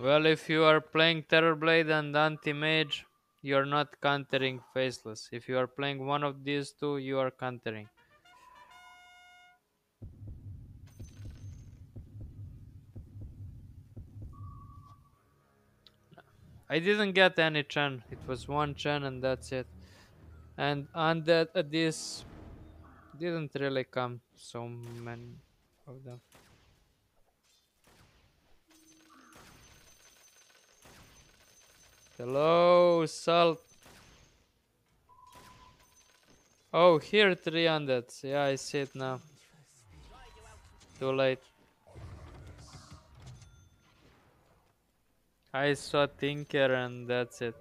Well, if you are playing Terrorblade and Anti-Mage, you're not countering Faceless. If you are playing one of these two, you are countering. I didn't get any Chen. It was one Chen and that's it. And Undead this didn't really come so many of them. Hello, Salt. Oh, here 3 Undeads. Yeah, I see it now. Too late. I saw Tinker and that's it.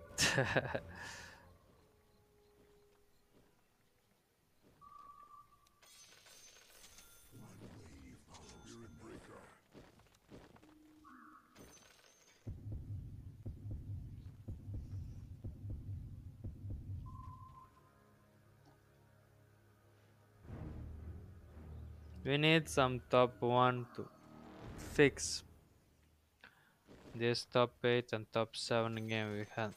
We need some top 1 to fix this top 8 and top 7 game we had.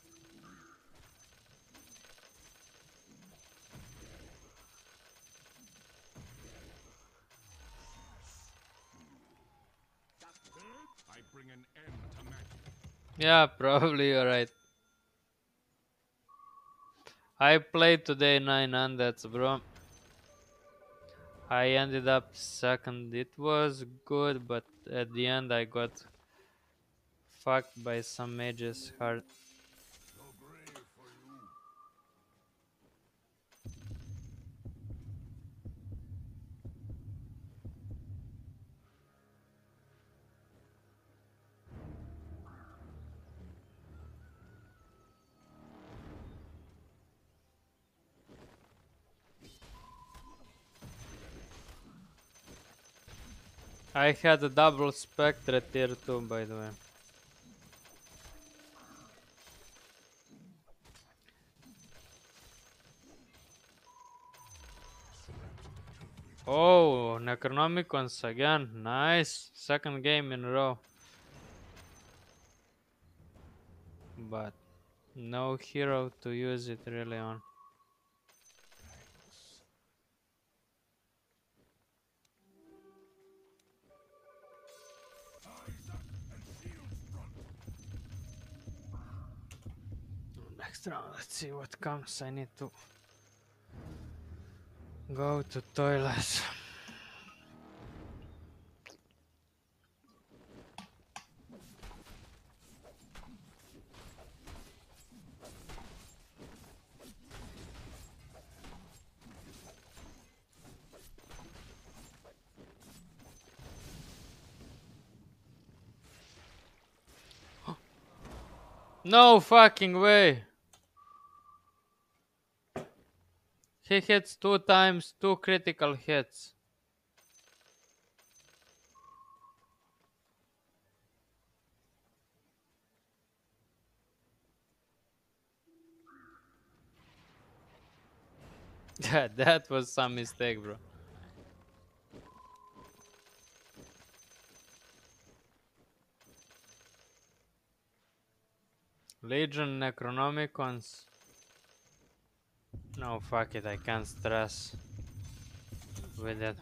Yeah, probably you're right. I played today 9 undeads, bro. I ended up second. It was good, but at the end I got fucked by some mages hard. I had a double Spectre tier 2, by the way. Oh, Necronomicons again. Nice. Second game in a row. But no hero to use it really on. Next round, let's see what comes. I need to go to toilet. No fucking way! He hits 2 times, 2 critical hits. Yeah, that was some mistake, bro. Legion Necronomicons. No, fuck it, I can't stress with it.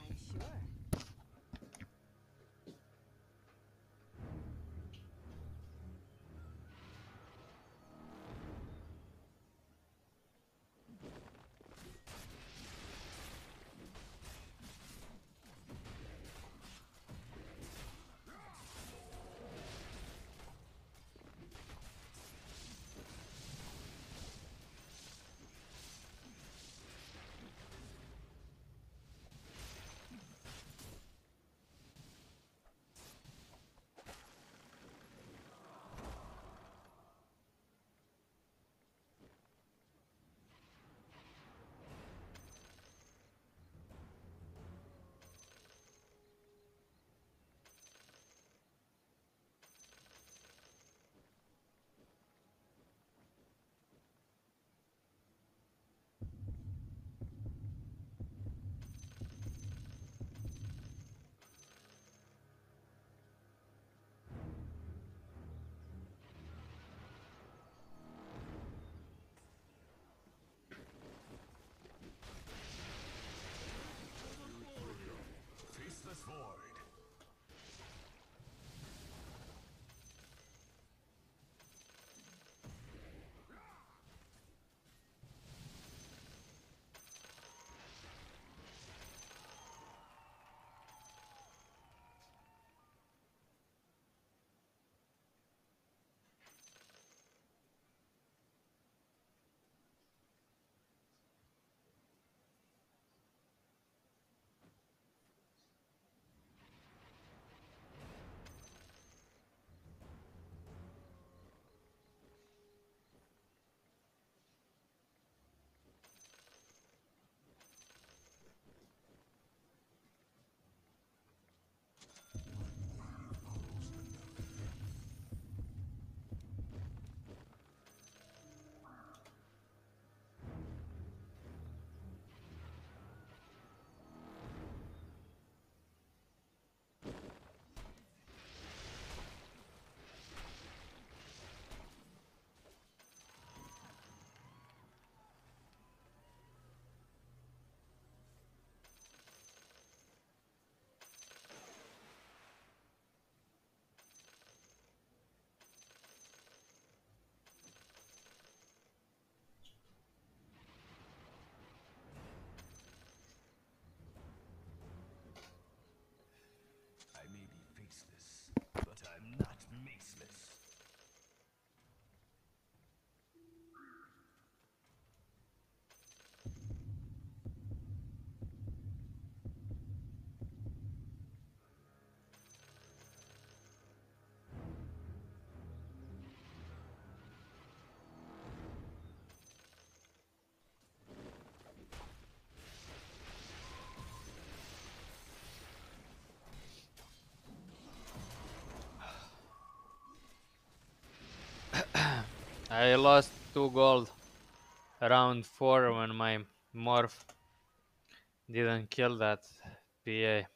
I lost 2 gold round 4 when my morph didn't kill that PA.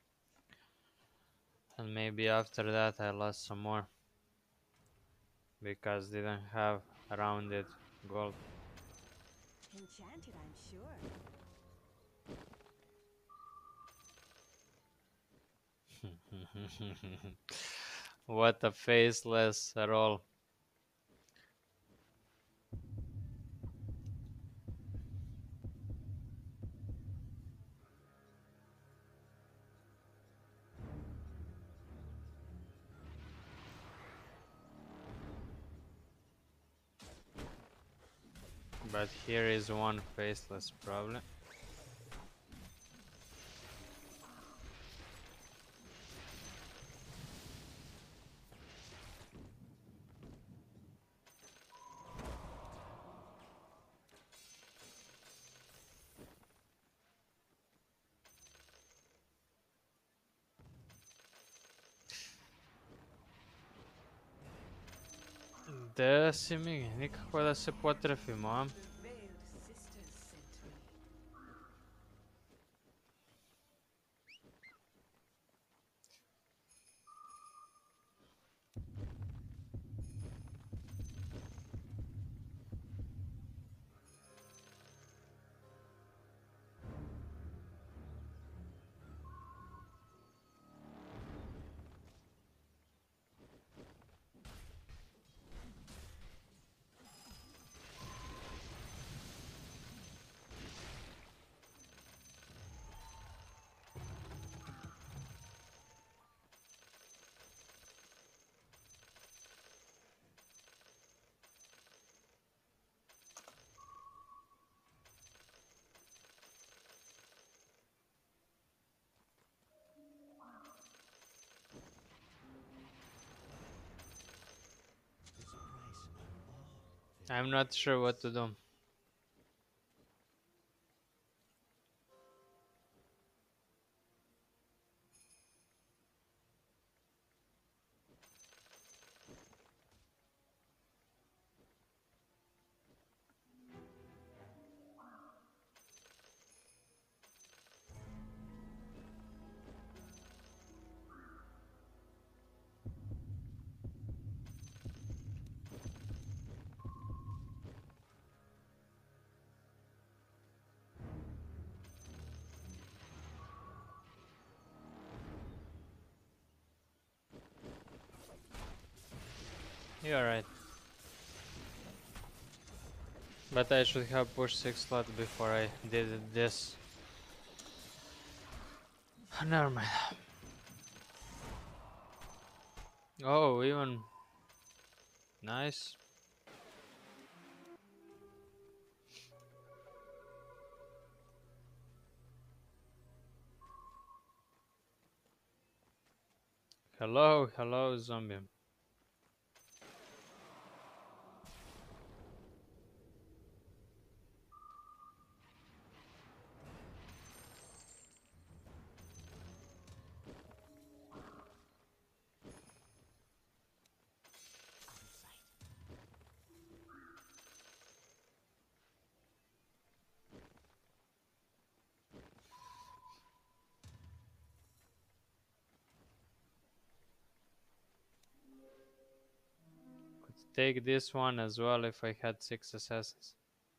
And maybe after that I lost some more. Because didn't have rounded gold. Enchanted, I'm sure. What a faceless roll. But here is one faceless problem. Da si mi, nikako da se potrefimo, a? The veiled sisters sent me. I'm not sure what to do. You're right. But I should have pushed 6 slots before I did this. Never mind. Oh, even nice. Hello, hello, zombie. Could take this one as well if I had 6 assassins.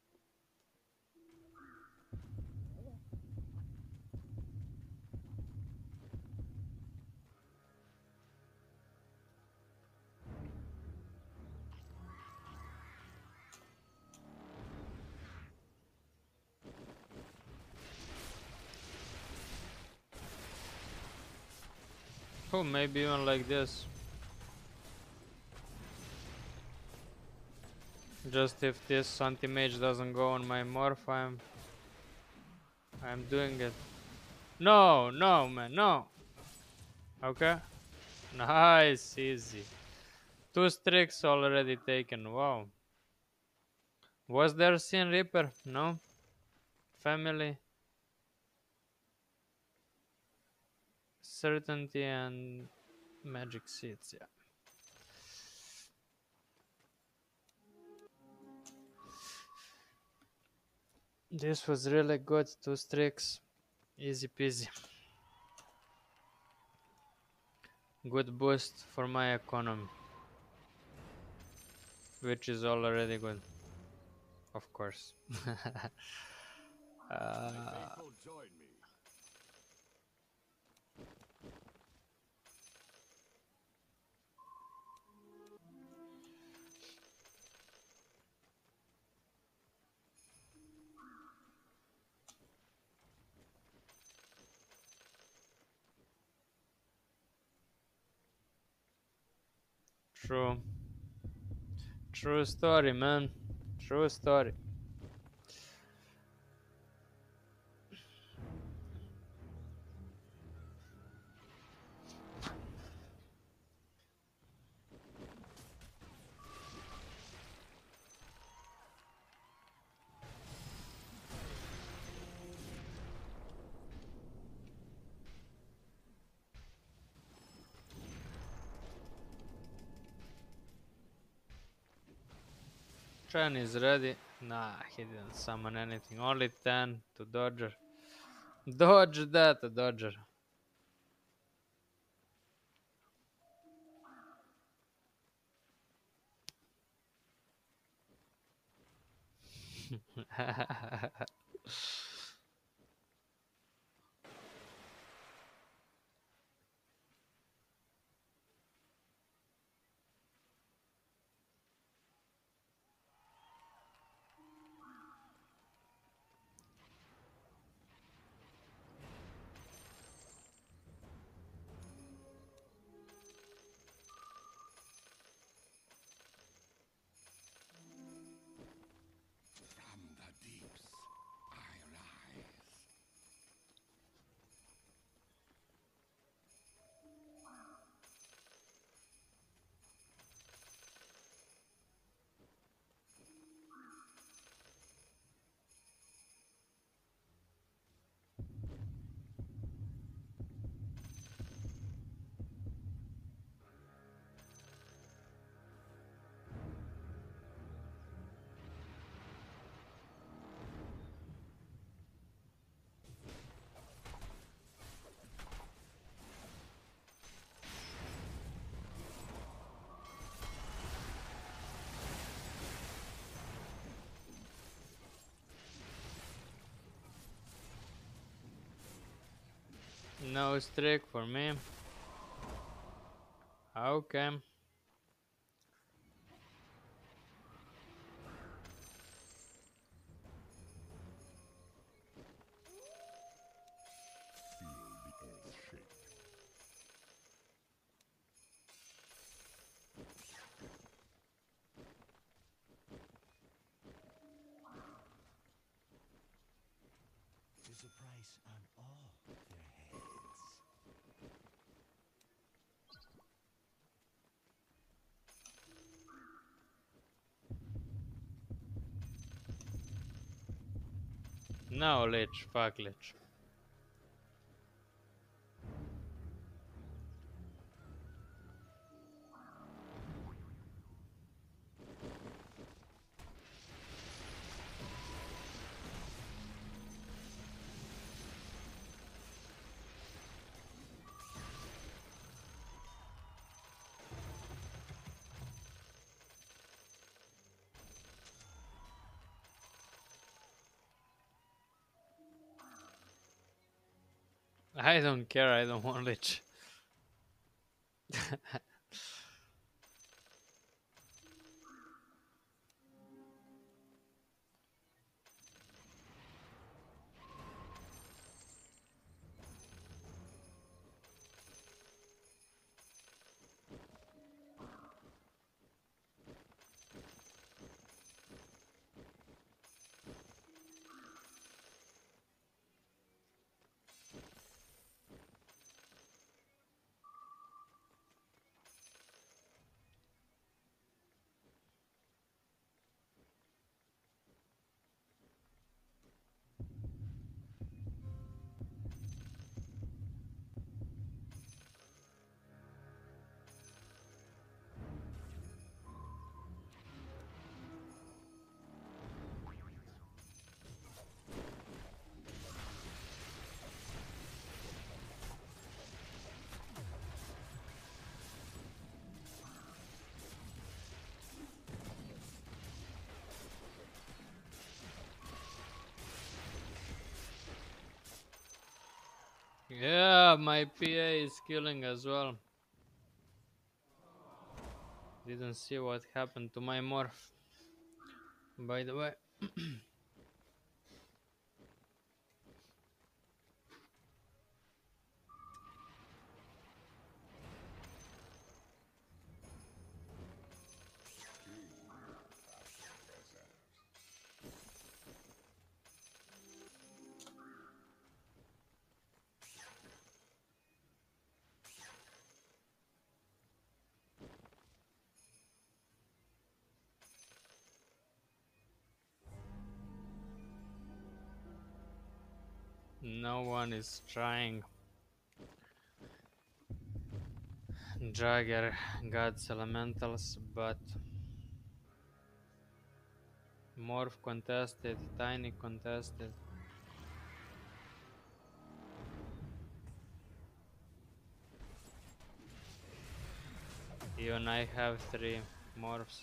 Oh, maybe even like this. Just if this anti-mage doesn't go on my morph, I'm doing it. No, no, man, no. Okay. Nice, easy. 2 streaks already taken. Wow. Was there Sin Reaper? No. Family, certainty, and magic seeds. Yeah. This was really good. 2 streaks. Easy peasy. Good boost for my economy. Which is already good. Of course. Faithful, join me. True. True story, man. True story. Chen is ready. Nah, he didn't summon anything. Only 10 to Dodger. Dodge that, Dodger. From the deeps, I rise. No streak for me. Okay. Feel the earth shake. There's a price on all their heads. No Lich, fuck Lich. I don't care, I don't want Lich. Yeah, my PA is killing as well. Didn't see what happened to my morph. By the way. No one is trying. Jagger Gods Elementals, but Morph contested, Tiny contested. Even I have 3 morphs.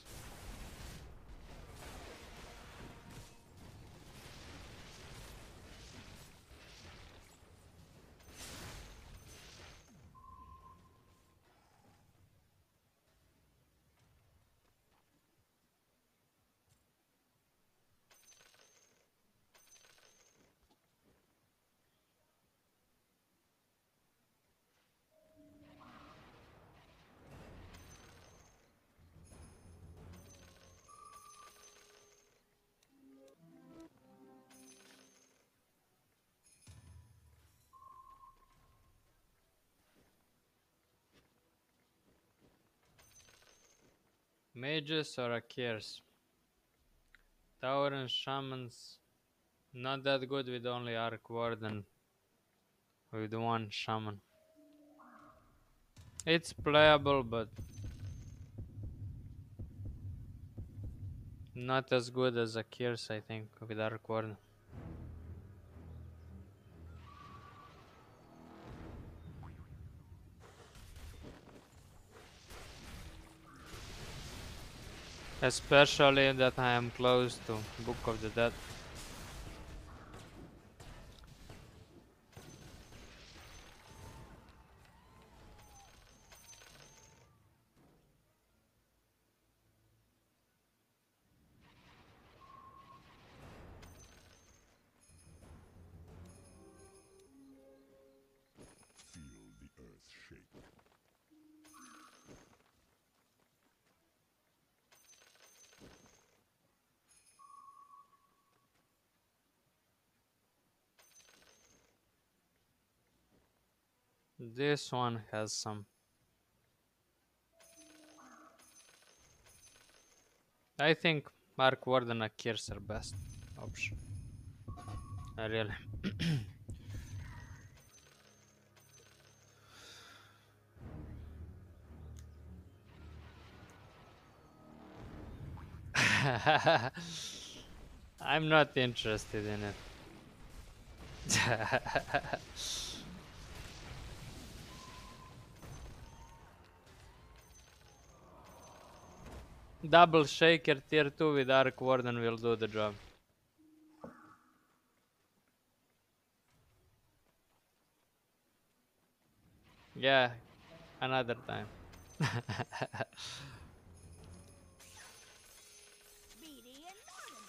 Mages or Akirs? Tower and Shamans, not that good with only Arc Warden, with 1 Shaman. It's playable, but not as good as Akirs, I think, with Arc Warden. Especially that I am close to Book of the Dead. Feel the earth shake. This one has some. I think Arc Warden and Akirs are best option. Really. I'm not interested in it. Double Shaker tier 2 with Arc Warden will do the job. Yeah, another time. Speedy and Mortimer.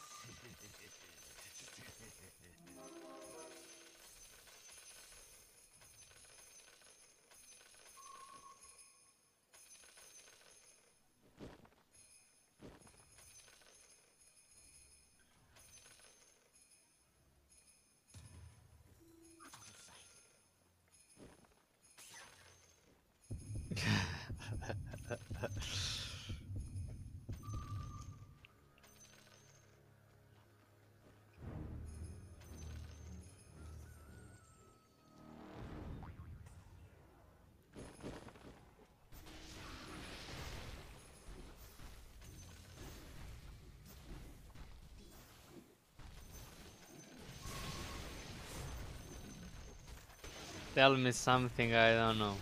Tell me something I don't know.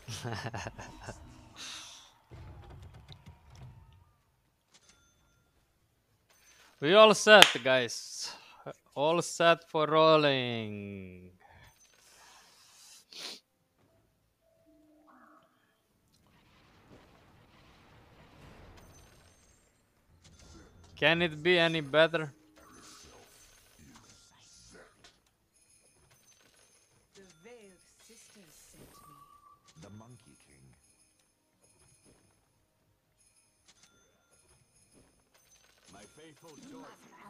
We all set, guys. All set for rolling. Can it be any better? The veiled sisters sent me. The Monkey King. My faithful Dorothy.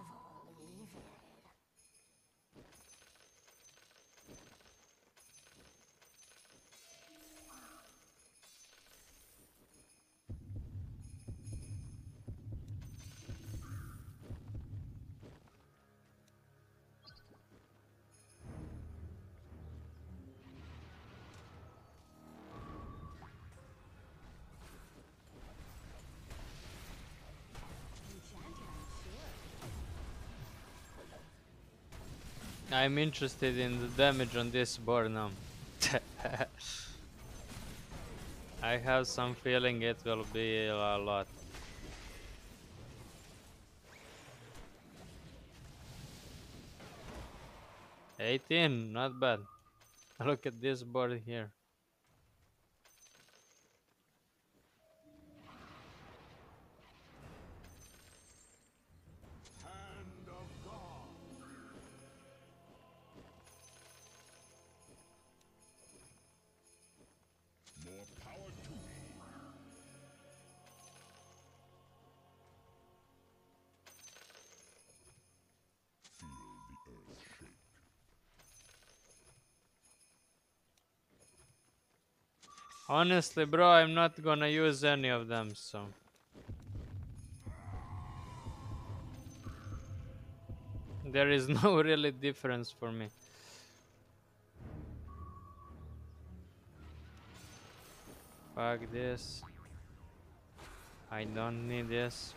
I'm interested in the damage on this board now. I have some feeling it will be a lot. $18, not bad. Look at this board here. Hand of God. More power to me. Feel the earth shake. Honestly, bro, I'm not gonna use any of them, so. There is no really difference for me. Fuck this. I don't need this.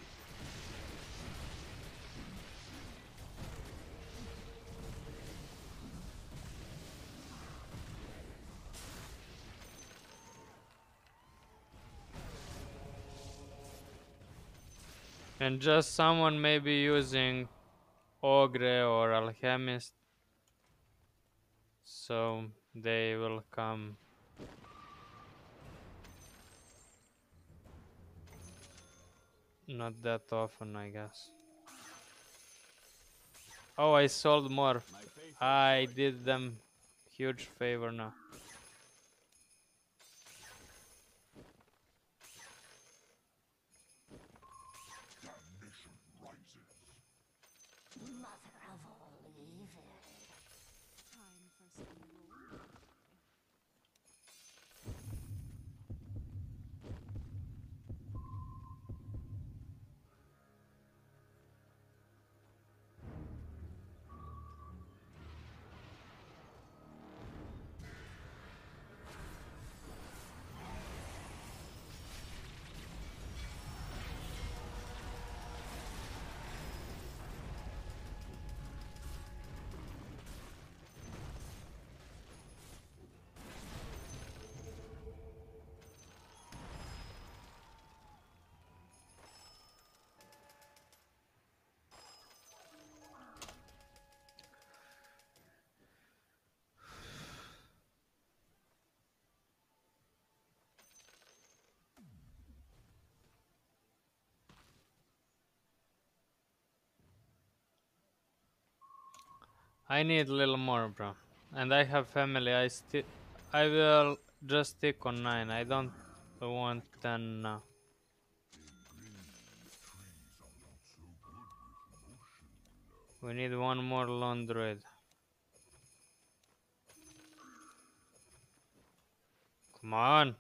And just someone maybe using Ogre or Alchemist. So they will come. Not that often, I guess. Oh, I sold more. I did them huge favor now. Damnation rises. Mother of all evil. Time for some role. I need a little more, bro. And I have family. I will just stick on 9. I don't want 10 now. We need one more lone druid. Come on.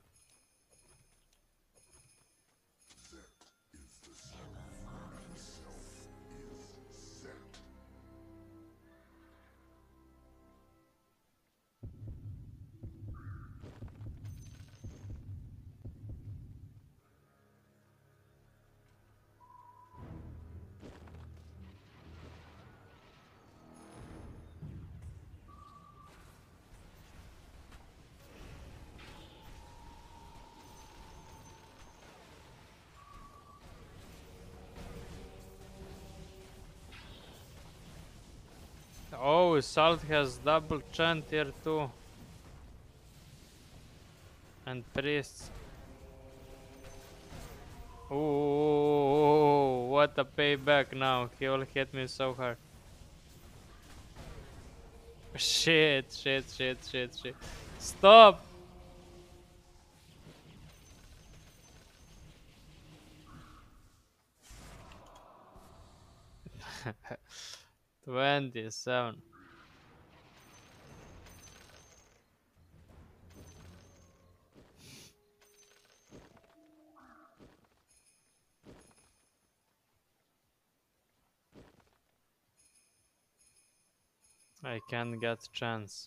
Oh, Salt has double chant here too. And priests. Oh, what a payback now. He will hit me so hard. Shit, shit, shit, shit, shit. Stop! $27. I can't get chance.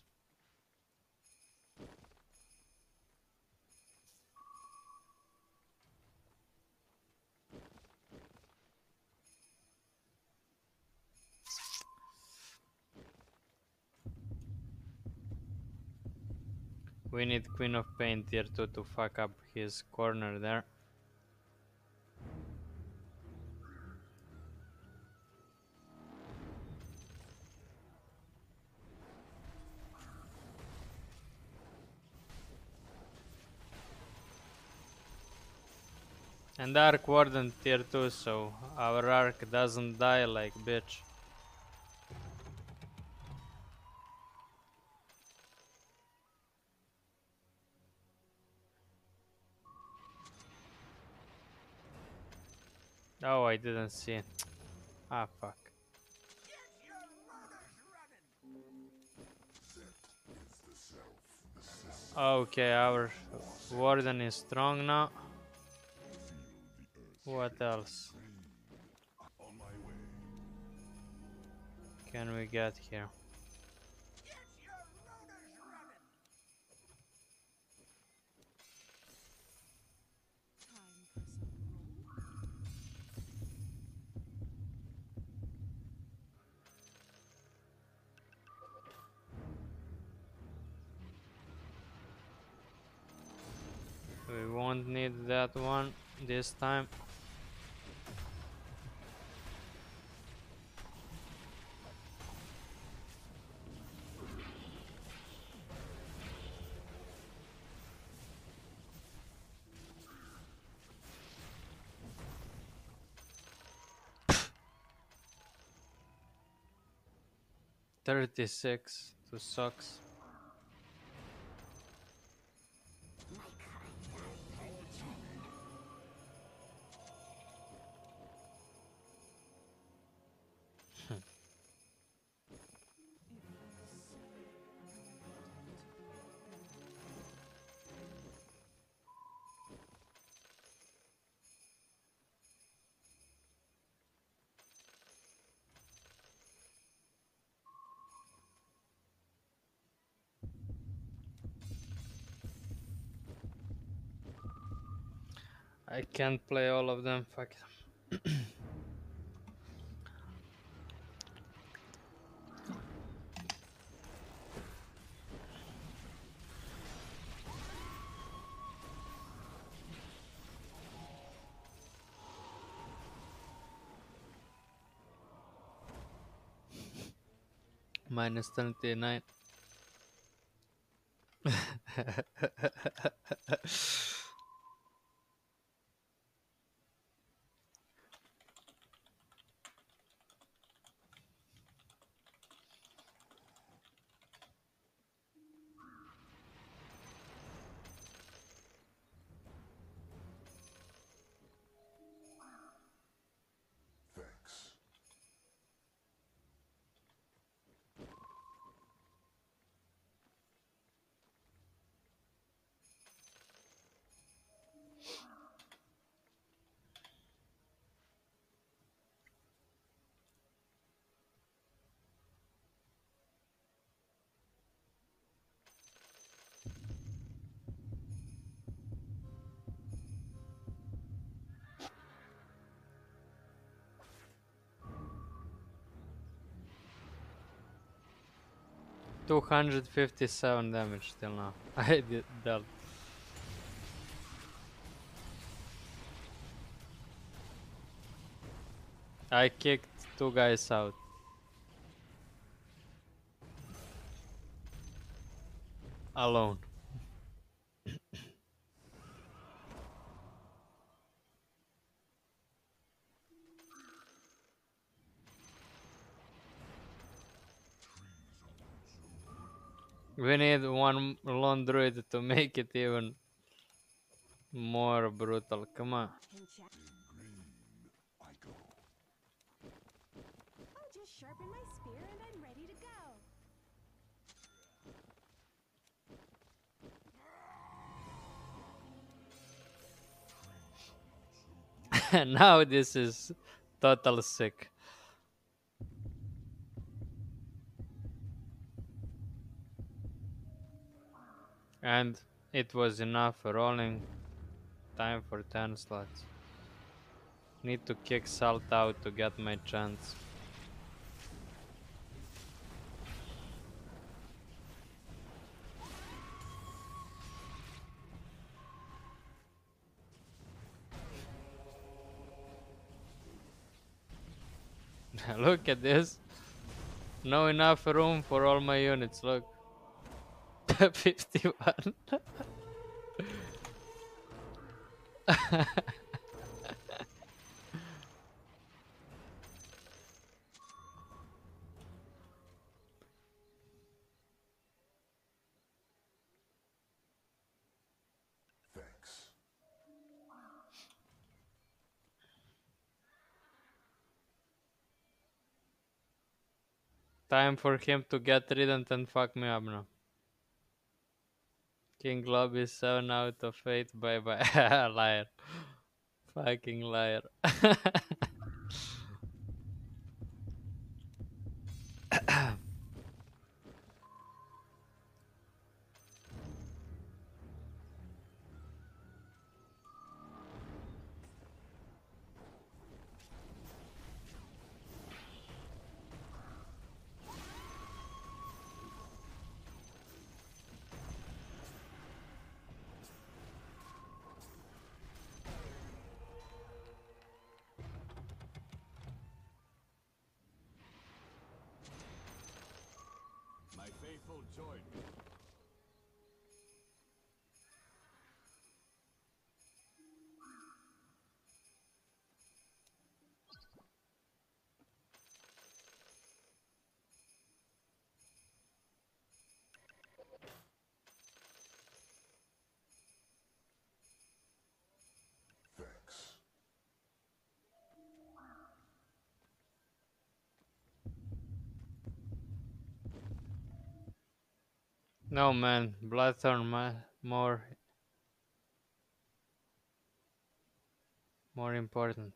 We need Queen of Pain tier 2 to fuck up his corner there. And Arc Warden tier 2, so our Arc doesn't die like bitch. Oh, I didn't see. Ah, fuck. Okay, our Warden is strong now. What else can we get here? Time for some roll. We won't need that one this time. $36 to sucks. I can't play all of them, fuck it. Minus 29. Thanks. $257 damage till now. I did that. I kicked 2 guys out. Alone. We need one lone druid to make it even more brutal. Come on. Enchant. Green, I go. I'll just sharpen my spear and I'm ready to go. Now this is total sick. And it was enough rolling. Time for 10 slots. Need to kick Salt out to get my chance. Look at this. No enough room for all my units, look. 51. Thanks. Time for him to get Trident and fuck me up now. King Lobby 7 out of 8. Bye bye. Liar. Fucking liar. My faithful join me. Thanks. No man, Bloodthorn more important.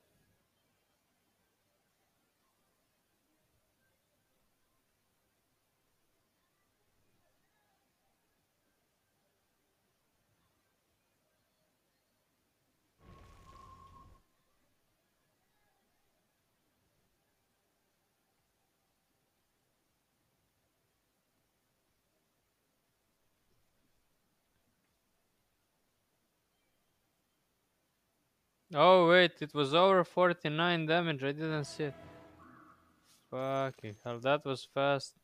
Oh wait, it was over 49 damage. I didn't see it. Fucking hell, that was fast.